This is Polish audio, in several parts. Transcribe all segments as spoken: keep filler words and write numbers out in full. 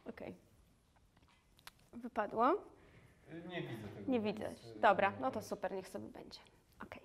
Okej. Wypadło? Nie widzę tego. Nie widzę. Dobra, no to super, niech sobie będzie. Okej.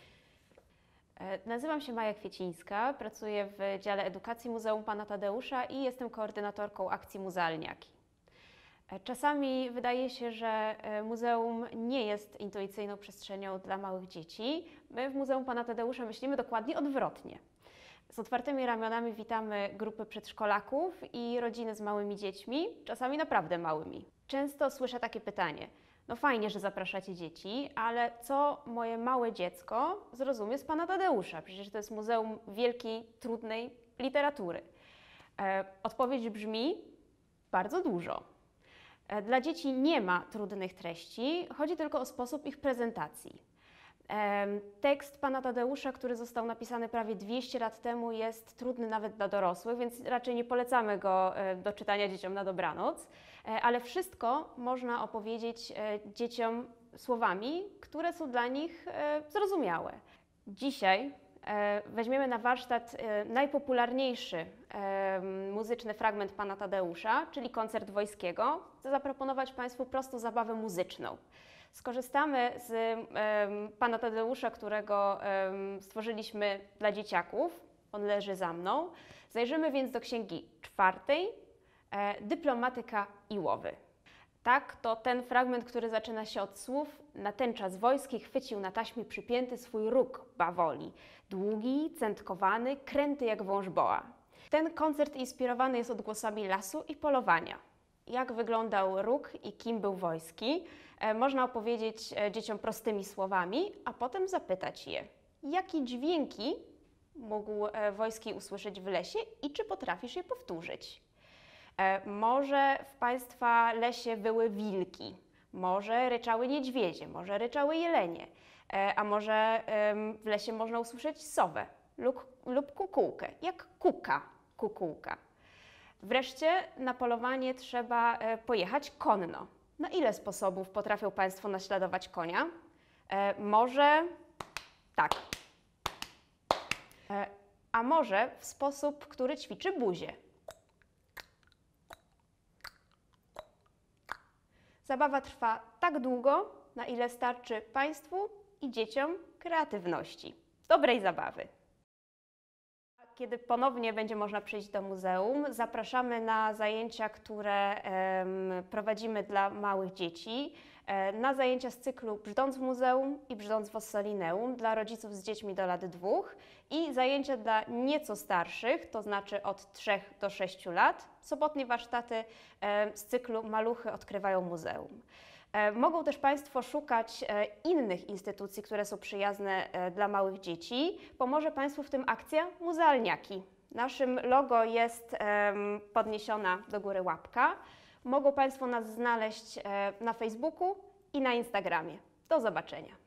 Nazywam się Maja Kwiecińska, pracuję w dziale edukacji Muzeum Pana Tadeusza i jestem koordynatorką akcji Muzealniaki. Czasami wydaje się, że muzeum nie jest intuicyjną przestrzenią dla małych dzieci. My w Muzeum Pana Tadeusza myślimy dokładnie odwrotnie. Z otwartymi ramionami witamy grupy przedszkolaków i rodziny z małymi dziećmi, czasami naprawdę małymi. Często słyszę takie pytanie: no fajnie, że zapraszacie dzieci, ale co moje małe dziecko zrozumie z Pana Tadeusza? Przecież to jest muzeum wielkiej, trudnej literatury. E, odpowiedź brzmi: bardzo dużo. E, dla dzieci nie ma trudnych treści, chodzi tylko o sposób ich prezentacji. E, tekst Pana Tadeusza, który został napisany prawie dwieście lat temu, jest trudny nawet dla dorosłych, więc raczej nie polecamy go e, do czytania dzieciom na dobranoc. Ale wszystko można opowiedzieć dzieciom słowami, które są dla nich zrozumiałe. Dzisiaj weźmiemy na warsztat najpopularniejszy muzyczny fragment Pana Tadeusza, czyli koncert Wojskiego. Chcę zaproponować Państwu prostą zabawę muzyczną. Skorzystamy z Pana Tadeusza, którego stworzyliśmy dla dzieciaków. On leży za mną. Zajrzymy więc do księgi czwartej, Dyplomatyka i łowy. Tak, to ten fragment, który zaczyna się od słów: natenczas Wojski chwycił na taśmie przypięty swój róg bawoli, długi, centkowany, kręty jak wąż boa. Ten koncert inspirowany jest odgłosami lasu i polowania. Jak wyglądał róg i kim był Wojski, e, można opowiedzieć dzieciom prostymi słowami, a potem zapytać je, jakie dźwięki mógł Wojski usłyszeć w lesie i czy potrafisz je powtórzyć. Może w Państwa lesie wyły wilki, może ryczały niedźwiedzie, może ryczały jelenie, a może w lesie można usłyszeć sowę lub, lub kukułkę, jak kuka kukułka. Wreszcie na polowanie trzeba pojechać konno. Na ile sposobów potrafią Państwo naśladować konia? Może tak, a może w sposób, który ćwiczy buzię. Zabawa trwa tak długo, na ile starczy Państwu i dzieciom kreatywności. Dobrej zabawy! Kiedy ponownie będzie można przyjść do muzeum, zapraszamy na zajęcia, które em, prowadzimy dla małych dzieci, e, na zajęcia z cyklu Brzdąc w muzeum i Brzdąc w Ossolineum dla rodziców z dziećmi do lat dwóch i zajęcia dla nieco starszych, to znaczy od trzech do sześciu lat, sobotnie warsztaty e, z cyklu Maluchy odkrywają muzeum. Mogą też Państwo szukać innych instytucji, które są przyjazne dla małych dzieci. Pomoże Państwu w tym akcja Muzealniaki. Naszym logo jest podniesiona do góry łapka. Mogą Państwo nas znaleźć na Facebooku i na Instagramie. Do zobaczenia.